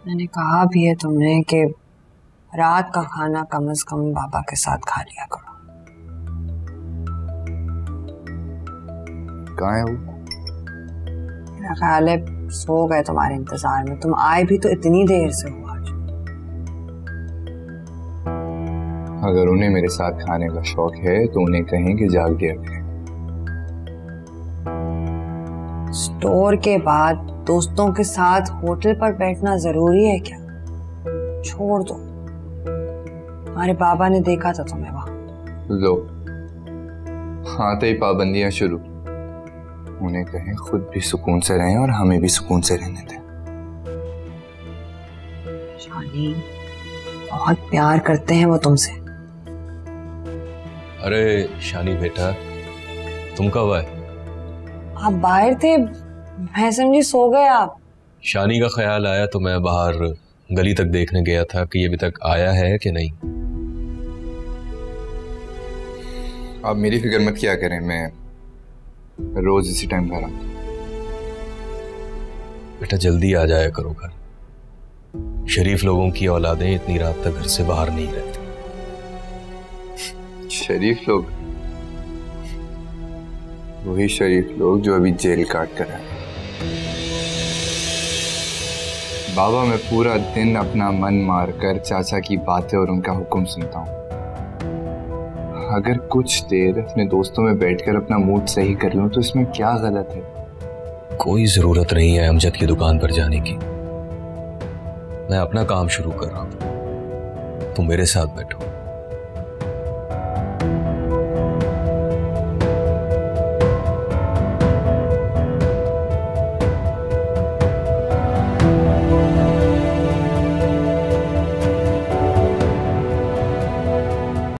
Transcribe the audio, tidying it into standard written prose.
मैंने कहा भी है तुमने कि रात का खाना कम से कम बाबा के साथ खा लिया करो। कहाँ है वो? मेरा ख्याल है सो गए तुम्हारे इंतजार में। तुम आए भी तो इतनी देर से हो आज। अगर उन्हें मेरे साथ खाने का शौक है तो उन्हें कहें कि जाग गया करें। स्टोर के बाद दोस्तों के साथ होटल पर बैठना जरूरी है क्या? छोड़ दो, हमारे बाबा ने देखा था तुम्हें वहां। लो, आते ही पाबंदियां शुरू। उन्हें कहें खुद भी सुकून से रहें और हमें भी सुकून से रहने दें। शानी, बहुत प्यार करते हैं वो तुमसे। अरे शानी बेटा, तुम कब आए? आप बाहर थे, मैं समझी सो गए आप। शानी का ख्याल आया तो मैं बाहर गली तक देखने गया था कि ये अभी तक आया है कि नहीं। आप मेरी फिक्र मत किया करें, मैं रोज इसी टाइम घर आता हूं। बेटा जल्दी आ जाया करो घर। शरीफ लोगों की औलादें इतनी रात तक घर से बाहर नहीं रहती। शरीफ लोग? वही शरीफ लोग जो अभी जेल काट कर आए। बाबा, मैं पूरा दिन अपना मन मारकर चाचा की बातें और उनका हुक्म सुनता हूँ। अगर कुछ देर अपने दोस्तों में बैठकर अपना मूड सही कर लूं तो इसमें क्या गलत है? कोई जरूरत नहीं है अमजद की दुकान पर जाने की। मैं अपना काम शुरू कर रहा हूं, तुम मेरे साथ बैठो।